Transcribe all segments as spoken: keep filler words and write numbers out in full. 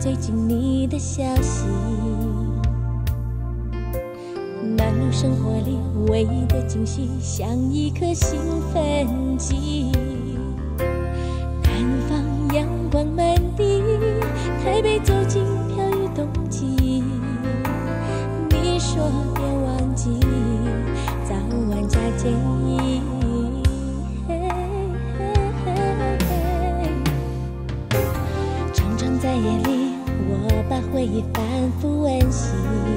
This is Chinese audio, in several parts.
最近你的消息。忙碌生活里唯一的惊喜，像一颗兴奋剂。南方阳光满地，台北走进飘雨冬季。你说别忘记，早晚加建议。常常在夜里，我把回忆反复温习。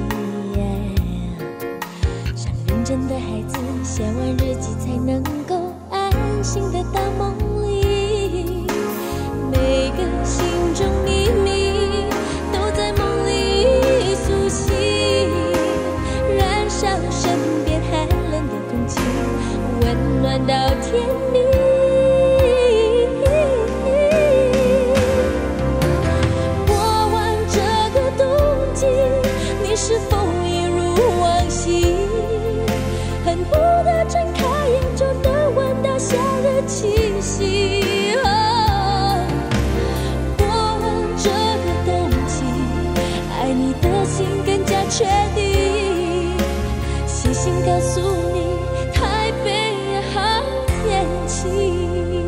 像认真的孩子，写完日记才能够安心的到梦里。每个心中秘密都在梦里苏醒，燃烧身边寒冷的空气，温暖到天明。过完这个冬季，你是否一如往昔，恨不得睁开眼就能闻到夏日气息。确定，细心告诉你，台北好天气。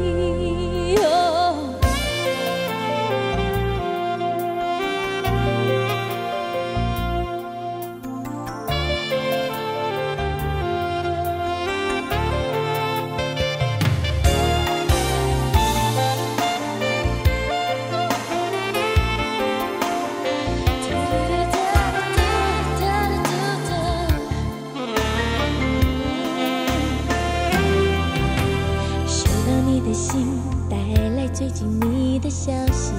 最近你的消息，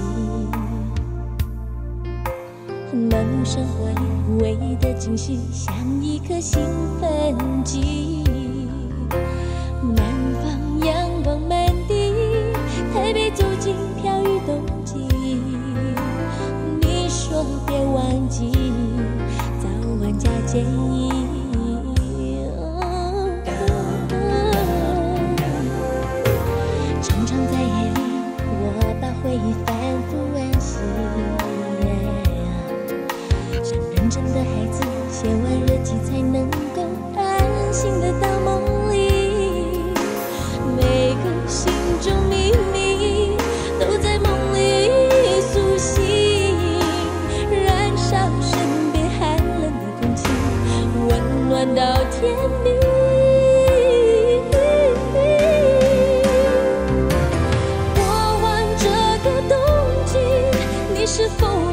忙碌生活里唯一的惊喜，像一颗兴奋剂。南方阳光满地，台北走进飘雨冬季。你说别忘记，早晚加建议。常常在夜里，我把回忆反复温习，像认真的孩子，写完日记才能够安心的到梦里。每个心中秘密都在梦里苏醒，燃烧身边寒冷的空气，温暖到天明。是否